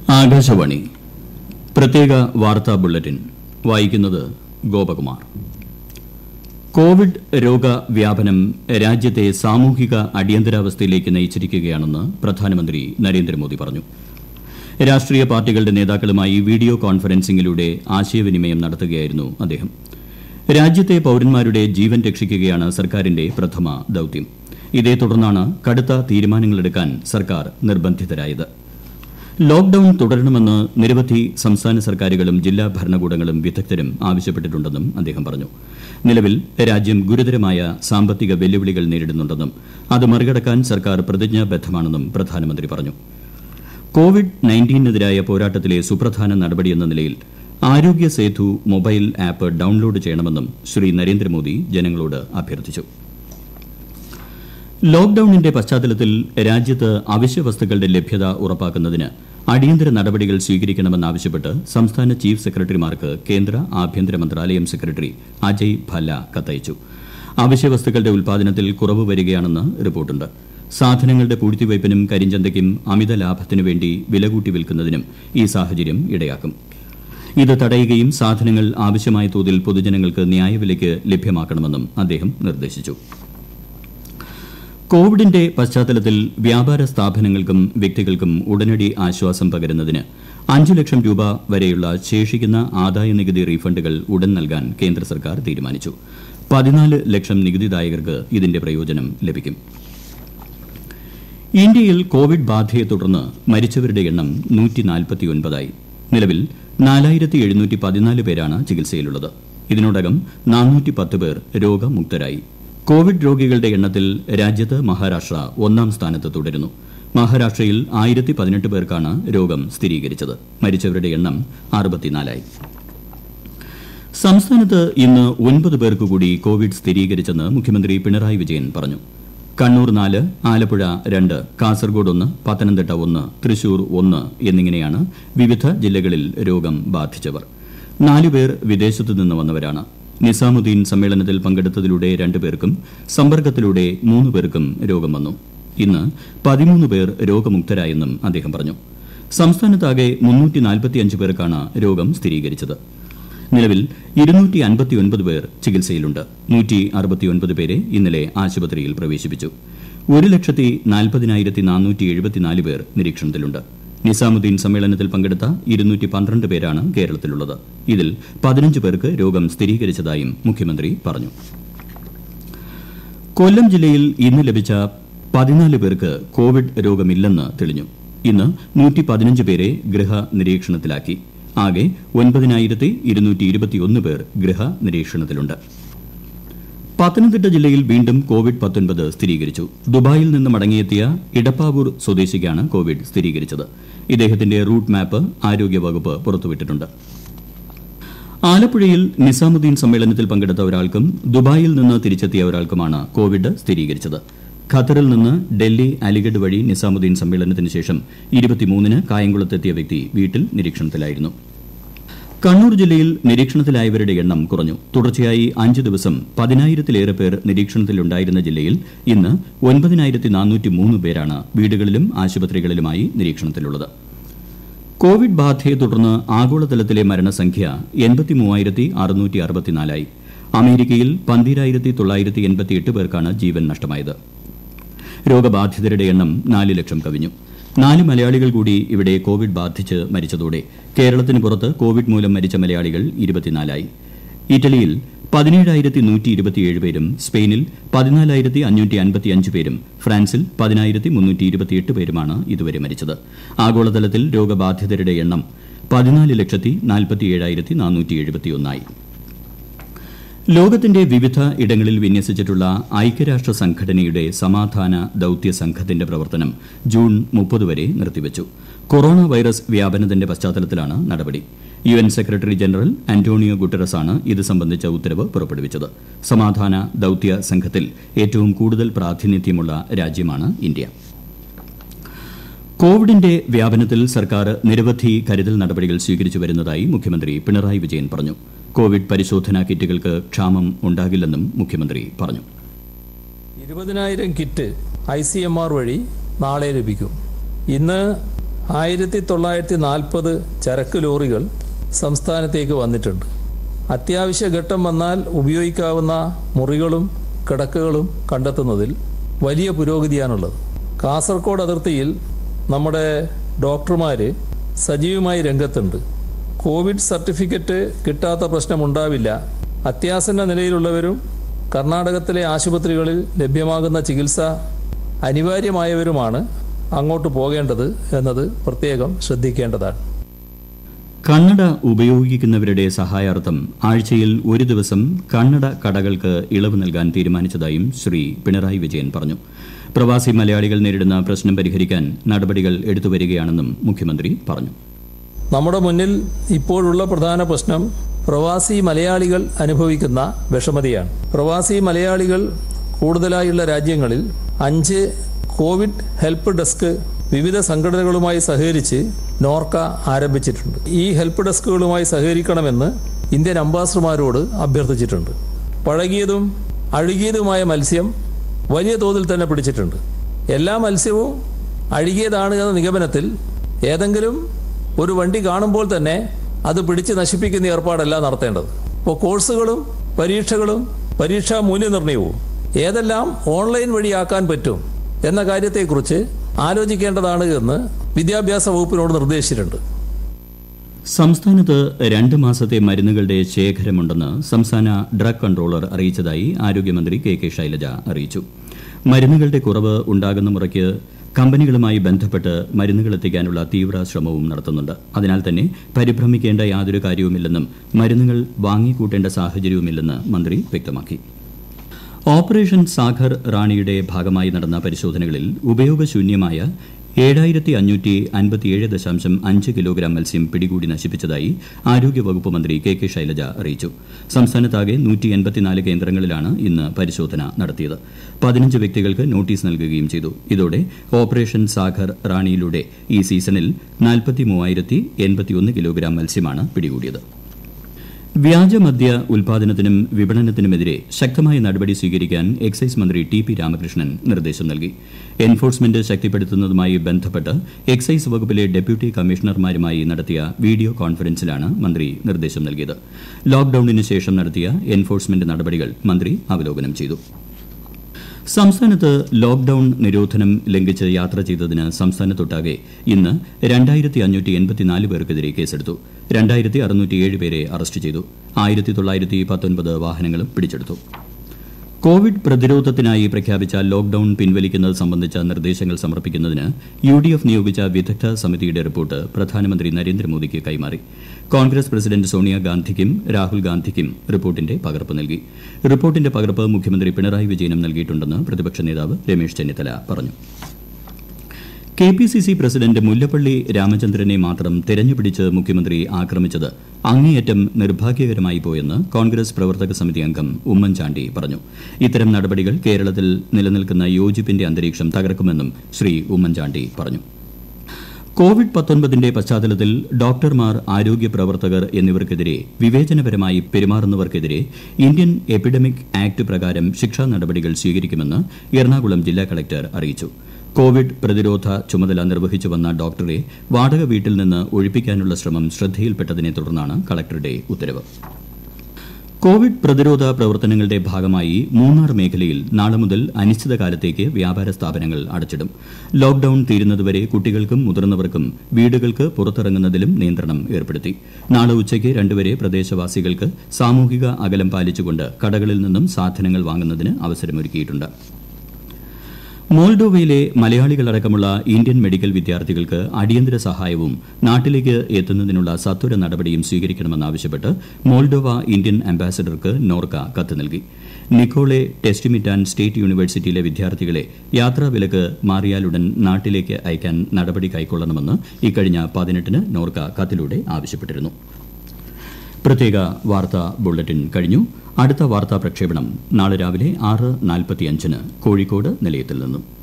ആകാശവാണി പ്രത്യേക വാർത്താ ബുള്ളറ്റിൻ വായിക്കുന്നത് ഗോപകുമാർ. കോവിഡ് രോഗവ്യാപനം രാജ്യത്തെ സാമൂഹിക അടിയന്തരാവസ്ഥയിലേക്ക് നയിച്ചിരിക്കുകയാണെന്ന് പ്രധാനമന്ത്രി നരേന്ദ്രമോദി പറഞ്ഞു. രാഷ്ട്രീയ പാർട്ടികളുടെ നേതാക്കളുമായി വീഡിയോ കോൺഫറൻസിംഗിലൂടെ ആശയവിനിമയം നടത്തുകയായിരുന്നു അദ്ദേഹം. രാജ്യത്തെ പൌരന്മാരുടെ ജീവൻ രക്ഷിക്കുകയാണ് സർക്കാരിന്റെ പ്രഥമ ദൌത്യം. ഇതേ തുടർന്നാണ് കടുത്ത തീരുമാനങ്ങളെടുക്കാൻ സർക്കാർ നിർബന്ധിതരായത്. ലോക്ഡൌൺ തുടരണമെന്ന് നിരവധി സംസ്ഥാന സർക്കാരുകളും ജില്ലാ ഭരണകൂടങ്ങളും വിദഗ്ധരും ആവശ്യപ്പെട്ടിട്ടുണ്ടെന്നും അദ്ദേഹം പറഞ്ഞു. നിലവിൽ രാജ്യം ഗുരുതരമായ സാമ്പത്തിക വെല്ലുവിളികൾ നേരിടുന്നുണ്ടെന്നും അത് മറികടക്കാൻ സർക്കാർ പ്രതിജ്ഞാബദ്ധമാണെന്നും പ്രധാനമന്ത്രി പറഞ്ഞു. കോവിഡ്-19-നെതിരായ പോരാട്ടത്തിലെ സുപ്രധാന നടപടിയെന്ന നിലയിൽ ആരോഗ്യ സേതു മൊബൈൽ ആപ്പ് ഡൌൺലോഡ് ചെയ്യണമെന്നും ശ്രീ നരേന്ദ്രമോദി ജനങ്ങളോട് അഭ്യർത്ഥിച്ചു. ലോക്ഡൌണിന്റെ പശ്ചാത്തലത്തിൽ രാജ്യത്ത് അവശ്യവസ്തുക്കളുടെ ലഭ്യത ഉറപ്പാക്കുന്നതിന് അടിയന്തര നടപടികൾ സ്വീകരിക്കണമെന്നാവശ്യപ്പെട്ട് സംസ്ഥാന ചീഫ് സെക്രട്ടറിമാർക്ക് കേന്ദ്ര ആഭ്യന്തര മന്ത്രാലയം സെക്രട്ടറി അജയ് ഭല്ല കത്തയച്ചു. അവശ്യവസ്തുക്കളുടെ ഉൽപ്പാദനത്തിൽ കുറവ് വരികയാണെന്ന് റിപ്പോർട്ടുണ്ട്. സാധനങ്ങളുടെ പൂഴ്ത്തിവയ്പ്പിനും കരിഞ്ചന്തയ്ക്കും അമിത ലാഭത്തിനു വേണ്ടി വില കൂട്ടി വിൽക്കുന്നതിനും ഈ സാഹചര്യം ഇടയാക്കും. ഇത് തടയുകയും സാധനങ്ങൾ ആവശ്യമായ തോതിൽ പൊതുജനങ്ങൾക്ക് ന്യായവിലയ്ക്ക് ലഭ്യമാക്കണമെന്നും അദ്ദേഹം നിർദ്ദേശിച്ചു. കോവിഡിന്റെ പശ്ചാത്തലത്തിൽ വ്യാപാര സ്ഥാപനങ്ങൾക്കും വ്യക്തികൾക്കും ഉടനടി ആശ്വാസം പകരുന്നതിന് 5 ലക്ഷം രൂപ വരെയുള്ള ശേഷിക്കുന്ന ആദായനികുതി റീഫണ്ടുകൾ ഉടൻ നൽകാൻ കേന്ദ്ര സർക്കാർ തീരുമാനിച്ചു. 14 ലക്ഷം നികുതിദായകർക്ക് ഇതിന്റെ പ്രയോജനം ലഭിക്കും. ഇന്ത്യയിൽ കോവിഡ് ബാധയെ തുടർന്ന് മരിച്ചവരുടെ എണ്ണം 149ആയി. നിലവിൽ 4714 പേരാണ് ചികിത്സയിലുള്ളത്. ഇതിനോടകം 410 പേർ രോഗമുക്തരായി. കോവിഡ് രോഗികളുടെ എണ്ണത്തിൽ രാജ്യത്ത് മഹാരാഷ്ട്ര 1ാം സ്ഥാനത്ത് തുടരുന്നു. മഹാരാഷ്ട്രയിൽ 1018 പേർക്കാണ് രോഗം സ്ഥിരീകരിച്ചത്. മരിച്ചവരുടെ എണ്ണം 64ആയി. സംസ്ഥാനത്ത് ഇന്ന് 9 പേർക്ക് കൂടി കോവിഡ് സ്ഥിരീകരിച്ചെന്ന് മുഖ്യമന്ത്രി പിണറായി വിജയൻ പറഞ്ഞു. കണ്ണൂർ 4, ആലപ്പുഴ 2, കാസർഗോഡ് 1, പത്തനംതിട്ട 1, തൃശൂർ 1 എന്നിങ്ങനെയാണ് വിവിധ ജില്ലകളിൽ രോഗം ബാധിച്ചവർ. 4 പേർ വിദേശത്തു നിന്ന് വന്നവരാണ്. നിസാമുദ്ദീൻ സമ്മേളനത്തിൽ പങ്കെടുത്തതിലൂടെ 2 പേർക്കും സമ്പർക്കത്തിലൂടെ 3 പേർക്കും രോഗം വന്നു. ഇന്ന് 13 പേർ രോഗമുക്തരായെന്നും അദ്ദേഹം പറഞ്ഞു. സംസ്ഥാനത്താകെ 345 പേർക്കാണ് രോഗം സ്ഥിരീകരിച്ചത്. നിലവിൽ 259 പേർ ചികിത്സയിലുണ്ട്. 169 പേരെ ഇന്നലെ ആശുപത്രിയിൽ പ്രവേശിപ്പിച്ചു. 1,40,474 പേർ നിരീക്ഷണത്തിലുണ്ട്. നിസാമുദ്ദീൻ സമ്മേളനത്തിൽ പങ്കെടുത്ത 212 പേരാണ് കേരളത്തിലുള്ളത്. ഇതിൽ 15 പേർക്ക് രോഗം സ്ഥിരീകരിച്ചതായും മുഖ്യമന്ത്രി പറഞ്ഞു. കൊല്ലം ജില്ലയിൽ ഇന്ന് ലഭിച്ച 14 പേർക്ക് കോവിഡ് രോഗമില്ലെന്ന് തെളിഞ്ഞു. ഇന്ന് 115 പേരെ ഗൃഹനിരീക്ഷണത്തിലാക്കി. ആകെ 9,221 പേർ ഗൃഹനിരീക്ഷണത്തിലുണ്ട്. പത്തനംതിട്ട ജില്ലയിൽ വീണ്ടും കോവിഡ്-19 സ്ഥിരീകരിച്ചു. ദുബായിൽ നിന്ന് മടങ്ങിയെത്തിയ ഇടപ്പാവൂർ സ്വദേശിക്കാണ് കോവിഡ് സ്ഥിരീകരിച്ചത്. ഇദ്ദേഹത്തിന്റെ റൂട്ട് മാപ്പ് ആരോഗ്യവകുപ്പ് പുറത്തുവിട്ടിട്ടുണ്ട്. ആലപ്പുഴയിൽ നിസാമുദ്ദീൻ സമ്മേളനത്തിൽ പങ്കെടുത്ത ഒരാൾക്കും ദുബായിൽ നിന്ന് തിരിച്ചെത്തിയ ഒരാൾക്കുമാണ് കോവിഡ് സ്ഥിരീകരിച്ചത്. ഖത്തറിൽ നിന്ന് ഡൽഹി അലിഗഡ് വഴി നിസാമുദ്ദീൻ സമ്മേളനത്തിന് ശേഷം 23-ന് കായംകുളത്തെത്തിയ വ്യക്തി വീട്ടിൽ നിരീക്ഷണത്തിലായിരുന്നു. കണ്ണൂർ ജില്ലയിൽ നിരീക്ഷണത്തിലായവരുടെ എണ്ണം കുറഞ്ഞു. തുടർച്ചയായി 5 ദിവസം 10,000-ലേറെ പേർ നിരീക്ഷണത്തിലുണ്ടായിരുന്ന ജില്ലയിൽ ഇന്ന് 9,403 പേരാണ് വീടുകളിലും ആശുപത്രികളിലുമായി നിരീക്ഷണത്തിലുള്ളത്. കോവിഡ് ബാധയെ തുടർന്ന് ആഗോളതലത്തിലെ മരണസംഖ്യ 83,664ആയി. അമേരിക്കയിൽ 12,988 പേർക്കാണ് ജീവൻ നഷ്ടമായത്. രോഗബാധിതരുടെ എണ്ണം 4 ലക്ഷം കവിഞ്ഞു. 4 മലയാളികൾ കൂടി ഇവിടെ കോവിഡ് ബാധിച്ച് മരിച്ചതോടെ കേരളത്തിന് പുറത്ത് കോവിഡ് മൂലം മരിച്ച മലയാളികൾ 24ആയി. ഇറ്റലിയിൽ 17,127 പേരും സ്പെയിനിൽ 14,555 പേരും ഫ്രാൻസിൽ 10,328 പേരുമാണ് ഇതുവരെ മരിച്ചത്. ആഗോളതലത്തിൽ രോഗബാധിതരുടെ എണ്ണം 14,47,471ആയി. ലോകത്തിന്റെ വിവിധ ഇടങ്ങളിൽ വിന്യസിച്ചിട്ടുള്ള ഐക്യരാഷ്ട്ര സംഘടനയുടെ സമാധാന ദൌത്യ സംഘത്തിന്റെ പ്രവർത്തനം ജൂൺ 30 വരെ നിർത്തിവച്ചു. കൊറോണ വൈറസ് വ്യാപനത്തിന്റെ പശ്ചാത്തലത്തിലാണ് നടപടി. UN സെക്രട്ടറി ജനറൽ അന്റോണിയോ ഗുട്ടറസാണ് ഇത് സംബന്ധിച്ച ഉത്തരവ് പുറപ്പെടുവിച്ചത്. സമാധാന ദൌത്യ സംഘത്തിൽ ഏറ്റവും കൂടുതൽ പ്രാതിനിധ്യമുള്ള രാജ്യമാണ് ഇന്ത്യ. കോവിഡിന്റെ വ്യാപനത്തിൽ സർക്കാർ നിരവധി കരുതൽ നടപടികൾ സ്വീകരിച്ചു വരുന്നതായി മുഖ്യമന്ത്രി പിണറായി വിജയൻ പറഞ്ഞു. കോവിഡ് പരിശോധനാ കിറ്റുകൾക്ക് ക്ഷാമം ഉണ്ടാകില്ലെന്നും മുഖ്യമന്ത്രി പറഞ്ഞു. 20,000 കിറ്റ് ICMR വഴി നാളെ ലഭിക്കും. ഇന്ന് 1940 ചരക്ക് ലോറികൾ സംസ്ഥാനത്തേക്ക് വന്നിട്ടുണ്ട്. അത്യാവശ്യ ഘട്ടം വന്നാൽ ഉപയോഗിക്കാവുന്ന മുറികളും കിടക്കകളും കണ്ടെത്തുന്നതിൽ വലിയ പുരോഗതിയാണുള്ളത്. കാസർഗോഡ് അതിർത്തിയിൽ നമ്മുടെ ഡോക്ടർമാർ സജീവമായി രംഗത്തുണ്ട്. കോവിഡ് സർട്ടിഫിക്കറ്റ് കിട്ടാത്ത പ്രശ്നമുണ്ടാവില്ല. അത്യാസന്ന നിലയിലുള്ളവരും കർണാടകത്തിലെ ആശുപത്രികളിൽ ലഭ്യമാകുന്ന ചികിത്സ അനിവാര്യമായവരുമാണ് അങ്ങോട്ട് പോകേണ്ടത് എന്നത് പ്രത്യേകം ശ്രദ്ധിക്കേണ്ടതാണ്. കണ്ണട ഉപയോഗിക്കുന്നവരുടെ സഹായാർത്ഥം ആഴ്ചയിൽ ഒരു ദിവസം കണ്ണട കടകൾക്ക് ഇളവ് നൽകാൻ തീരുമാനിച്ചതായും ശ്രീ പിണറായി വിജയൻ പറഞ്ഞു. പ്രവാസി മലയാളികൾ നേരിടുന്ന പ്രശ്നം പരിഹരിക്കാൻ നടപടികൾ എടുത്തുവരികയാണെന്നും മുഖ്യമന്ത്രി പറഞ്ഞു. നമ്മുടെ മുന്നിൽ ഇപ്പോഴുള്ള പ്രധാന പ്രശ്നം പ്രവാസി മലയാളികൾ അനുഭവിക്കുന്ന വിഷമതയാണ്. പ്രവാസി മലയാളികൾ കൂടുതലായുള്ള രാജ്യങ്ങളിൽ 5 കോവിഡ് ഹെൽപ്പ് ഡെസ്ക് വിവിധ സംഘടനകളുമായി സഹകരിച്ച് നോർക്ക ആരംഭിച്ചിട്ടുണ്ട്. ഈ ഹെൽപ്പ് ഡെസ്കുകളുമായി സഹകരിക്കണമെന്ന് ഇന്ത്യൻ അംബാസഡർമാരോട് അഭ്യർത്ഥിച്ചിട്ടുണ്ട്. പഴകിയതും അഴുകിയതുമായ മത്സ്യം വലിയ തോതിൽ തന്നെ പിടിച്ചിട്ടുണ്ട്. എല്ലാ മത്സ്യവും അഴുകിയതാണ് എന്ന നിഗമനത്തിൽ ഏതെങ്കിലും ഒരു വണ്ടി കാണുമ്പോൾ തന്നെ അത് പിടിച്ച് നശിപ്പിക്കുന്ന ഏർപ്പാടല്ല നടത്തേണ്ടത്. ഇപ്പോൾ കോഴ്സുകളും പരീക്ഷകളും പരീക്ഷാ മൂല്യനിർണ്ണയവും ഏതെല്ലാം ഓൺലൈൻ വഴിയാക്കാൻ പറ്റും എന്ന കാര്യത്തെക്കുറിച്ച് ആലോചിക്കേണ്ടതാണ് എന്ന് വിദ്യാഭ്യാസ വകുപ്പിനോട് നിർദ്ദേശിച്ചിട്ടുണ്ട്. സംസ്ഥാനത്ത് 2 മാസത്തെ മരുന്നുകളുടെ ശേഖരമുണ്ടെന്ന് സംസ്ഥാന ഡ്രഗ് കൺട്രോളർ അറിയിച്ചതായി ആരോഗ്യമന്ത്രി കെ ശൈലജ അറിയിച്ചു. മരുന്നുകളുടെ കുറവ് ഉണ്ടാകുന്ന മുറയ്ക്ക് കമ്പനികളുമായി ബന്ധപ്പെട്ട് മരുന്നുകൾ എത്തിക്കാനുള്ള തീവ്ര ശ്രമവും നടത്തുന്നുണ്ട്. അതിനാൽ തന്നെ പരിഭ്രമിക്കേണ്ട യാതൊരു കാര്യവുമില്ലെന്നും മരുന്നുകൾ വാങ്ങിക്കൂട്ടേണ്ട സാഹചര്യവുമില്ലെന്ന് മന്ത്രി വ്യക്തമാക്കി. ഓപ്പറേഷൻ സാഗർ റാണിയുടെ ഭാഗമായി നടന്ന പരിശോധനകളിൽ ഉപയോഗശൂന്യമായ 7557.5 കിലോഗ്രാം മത്സ്യം പിടികൂടി നശിപ്പിച്ചതായി ആരോഗ്യവകുപ്പ് മന്ത്രി കെ ശൈലജ അറിയിച്ചു. സംസ്ഥാനത്താകെ 184 കേന്ദ്രങ്ങളിലാണ് ഇന്ന് പരിശോധന നടത്തിയത്. 15 വ്യക്തികൾക്ക് നോട്ടീസ് നൽകുകയും ചെയ്തു. ഇതോടെ ഓപ്പറേഷൻ സാഗർ റാണിയിലൂടെ ഈ സീസണിൽ 43,081 കിലോഗ്രാം മത്സ്യമാണ് പിടികൂടിയത്. വ്യാജമദ്യ ഉൽപാദനത്തിനും വിപണനത്തിനുമെതിരെ ശക്തമായ നടപടി സ്വീകരിക്കാൻ എക്സൈസ് മന്ത്രി ടി.പി. രാമകൃഷ്ണൻ നിർദ്ദേശം നൽകി. എൻഫോഴ്സ്മെന്റ് ശക്തിപ്പെടുത്തുന്നതുമായി ബന്ധപ്പെട്ട് എക്സൈസ് വകുപ്പിലെ ഡെപ്യൂട്ടി കമ്മീഷണർമാരുമായി നടത്തിയ വീഡിയോ കോൺഫറൻസിലാണ് മന്ത്രി നിർദ്ദേശം നൽകിയത്. ലോക്ഡൌണിന് ശേഷം നടത്തിയ എൻഫോഴ്സ്മെന്റ് നടപടികൾ മന്ത്രി അവലോകനം ചെയ്തു. സംസ്ഥാനത്ത് ലോക്ഡൌൺ നിരോധനം ലംഘിച്ച് യാത്ര ചെയ്തതിന് സംസ്ഥാനത്തൊട്ടാകെ ഇന്ന് 2584 പേർക്കെതിരെ കേസെടുത്തു. 2607 പേരെ അറസ്റ്റ് ചെയ്തു. 1919 വാഹനങ്ങളും പിടിച്ചെടുത്തു. കോവിഡ് പ്രതിരോധത്തിനായി പ്രഖ്യാപിച്ച ലോക്ഡൌൺ പിൻവലിക്കുന്നത് സംബന്ധിച്ച നിർദ്ദേശങ്ങൾ സമർപ്പിക്കുന്നതിന് UDF നിയോഗിച്ച വിദഗ്ധ സമിതിയുടെ റിപ്പോർട്ട് പ്രധാനമന്ത്രി നരേന്ദ്രമോദിക്ക് കൈമാറി. കോൺഗ്രസ് പ്രസിഡന്റ് സോണിയാഗാന്ധിക്കും രാഹുൽ ഗാന്ധിക്കും റിപ്പോർട്ടിന്റെ പകർപ്പ് നൽകി. റിപ്പോർട്ടിന്റെ പകർപ്പ് മുഖ്യമന്ത്രി പിണറായി വിജയനും നൽകിയിട്ടുണ്ടെന്ന് പ്രതിപക്ഷ നേതാവ് രമേശ് ചെന്നിത്തല പറഞ്ഞു. KPCC പ്രസിഡന്റ് മുല്ലപ്പള്ളി രാമചന്ദ്രനെ മാത്രം തെരഞ്ഞുപിടിച്ച് മുഖ്യമന്ത്രി ആക്രമിച്ചത് അങ്ങേയറ്റം നിർഭാഗ്യകരമായി പോയെന്ന് കോൺഗ്രസ് പ്രവർത്തക സമിതി അംഗം ഉമ്മൻചാണ്ടി പറഞ്ഞു. ഇത്തരം നടപടികൾ കേരളത്തിൽ നിലനിൽക്കുന്ന യോജിപ്പിന്റെ അന്തരീക്ഷം തകർക്കുമെന്നും ശ്രീ ഉമ്മൻചാണ്ടി പറഞ്ഞു. കോവിഡ്-19ന്റെ പശ്ചാത്തലത്തിൽ ഡോക്ടർമാർ, ആരോഗ്യ പ്രവർത്തകർ എന്നിവർക്കെതിരെ വിവേചനപരമായി പെരുമാറുന്നവർക്കെതിരെ ഇന്ത്യൻ എപ്പിഡമിക് ആക്ട് പ്രകാരം ശിക്ഷാ നടപടികൾ സ്വീകരിക്കുമെന്ന് എറണാകുളം ജില്ലാ കളക്ടർ അറിയിച്ചു. കോവിഡ് പ്രതിരോധ ചുമതല നിർവഹിച്ചുവന്ന ഡോക്ടറെ വാടക വീട്ടിൽ നിന്ന് ഒഴിപ്പിക്കാനുള്ള ശ്രമം ശ്രദ്ധയിൽപ്പെട്ടതിനെ തുടർന്നാണ് കളക്ടറുടെ ഉത്തരവ്. കോവിഡ് പ്രതിരോധ പ്രവർത്തനങ്ങളുടെ ഭാഗമായി മൂന്നാർ മേഖലയിൽ നാളെ മുതൽ അനിശ്ചിതകാലത്തേക്ക് വ്യാപാര സ്ഥാപനങ്ങൾ അടച്ചിടും. ലോക്ഡൌൺ തീരുന്നതുവരെ കുട്ടികൾക്കും മുതിർന്നവർക്കും വീടുകൾക്ക് പുറത്തിറങ്ങുന്നതിലും നിയന്ത്രണം ഏർപ്പെടുത്തി. നാളെ ഉച്ചയ്ക്ക് 2 വരെ പ്രദേശവാസികൾക്ക് സാമൂഹിക അകലം പാലിച്ചുകൊണ്ട് കടകളിൽ നിന്നും സാധനങ്ങൾ വാങ്ങുന്നതിന് അവസരമൊരുക്കിയിട്ടുണ്ട്. മോൾഡോവയിലെ മലയാളികളടക്കമുള്ള ഇന്ത്യൻ മെഡിക്കൽ വിദ്യാർത്ഥികൾക്ക് അടിയന്തര സഹായവും നാട്ടിലേക്ക് എത്തുന്നതിനുള്ള സത്വര നടപടിയും സ്വീകരിക്കണമെന്നാവശ്യപ്പെട്ട് മോൾഡോവ ഇന്ത്യൻ അംബാസഡർക്ക് നോർക്ക കത്ത് നൽകി. നിക്കോളെ ടെസ്റ്റിമിറ്റാൻ സ്റ്റേറ്റ് യൂണിവേഴ്സിറ്റിയിലെ വിദ്യാർത്ഥികളെ യാത്രാവിലക്ക് മാറിയാലുടൻ നാട്ടിലേക്ക് അയക്കാൻ നടപടി കൈക്കൊള്ളണമെന്ന് ഇക്കഴിഞ്ഞ 18-ന് നോർക്ക കത്തിലൂടെ ആവശ്യപ്പെട്ടിരുന്നു. പ്രത്യേക വാർത്താ ബുള്ളറ്റിൻ കഴിഞ്ഞു. അടുത്ത വാർത്താ പ്രക്ഷേപണം നാളെ രാവിലെ 6:45-ന് കോഴിക്കോട് നിലയത്തിൽ നിന്നും.